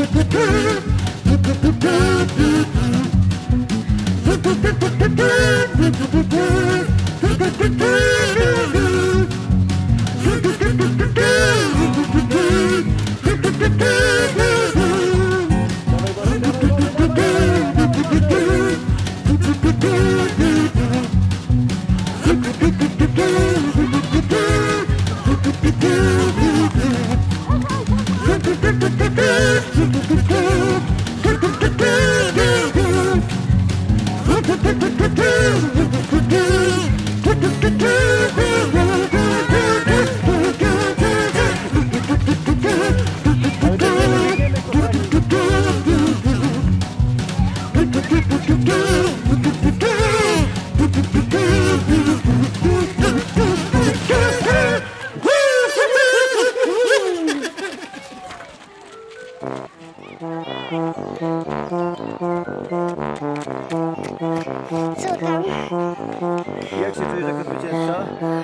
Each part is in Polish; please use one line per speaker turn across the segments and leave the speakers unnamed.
Co tam?
Jak się czujesz jako zwycięzca?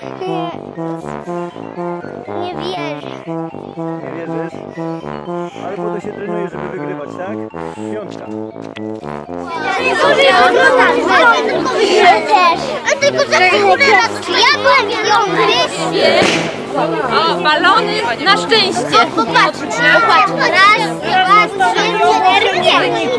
Nie wierzę.
Nie wierzysz? Ale po to się trenuje, żeby wygrywać, tak? Piątka.
A tylko za chwilę ja byłem piąty.
O, balony na szczęście.
Popatrz, raz, dwa, trzy, cztery, pięć.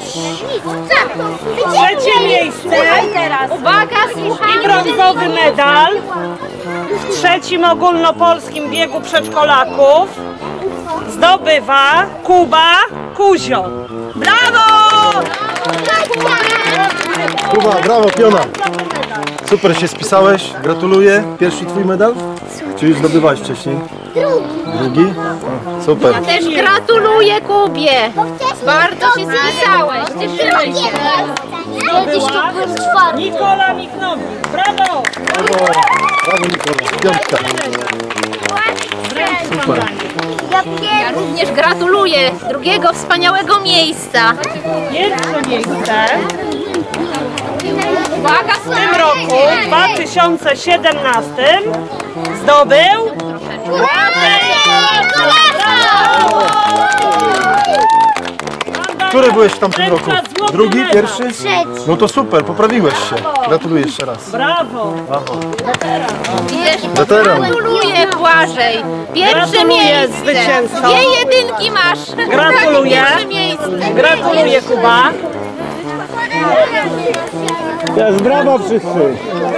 Trzecie miejsce.
Uwaga,
I
słuchajcie.
brązowy medal w trzecim ogólnopolskim biegu przedszkolaków zdobywa Kuba Kuzio. Brawo!
Kuba, brawo, piona! Super się spisałeś, gratuluję. Pierwszy twój medal? Czy już zdobywałeś wcześniej? Drugi? O, super.
Ja też gratuluję Kubie. Bardzo się spisałeś. Cieszymy się.
Zdobyła Nikola Miknowicz. Brawo!
Brawo, brawo Nikola, piątka. Super.
Ja również gratuluję drugiego wspaniałego miejsca.
Pierwsze miejsce
Uwaga,
w tym roku, 2017, zdobył
Który byłeś w tamtym roku? Drugi, pierwszy? No to super, poprawiłeś się. Gratuluję jeszcze raz.
Brawo!
Brawo.
I też
Weteran.
gratuluję Błażej. Pierwsze
Gratuluję
miejsce.
zwycięzco.
Dwie jedynki masz.
Gratuluję.
Pierwsze miejsce.
Gratuluję, Kuba.
Teraz brawa wszyscy!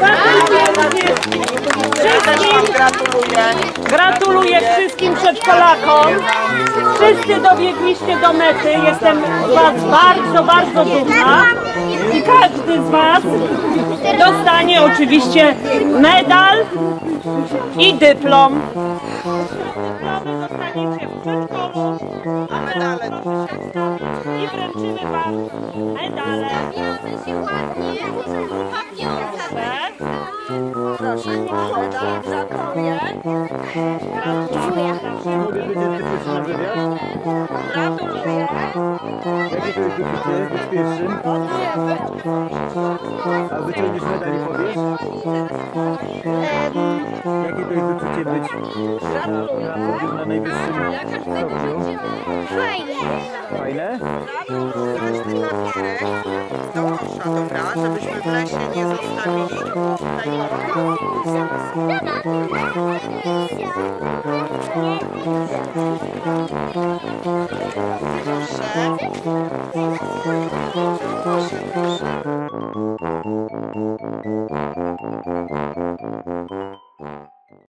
Gratuluję wszystkim przedszkolakom. Wszyscy dobiegliście do mety. Jestem z was bardzo, bardzo dumna. I każdy z was dostanie oczywiście medal i dyplom. Zostaniecie w przedszkolu, i wręczymy wam medale.
Mogę być pierwszy na wywiad? Jakie to jest uczucie być pierwszym? A wyciągniesz medal i powiesz? Jakie to jest uczucie być na najwyższym stopniu? Fajne?
Dobra, żebyśmy w lesie nie zostawili.
Proszę.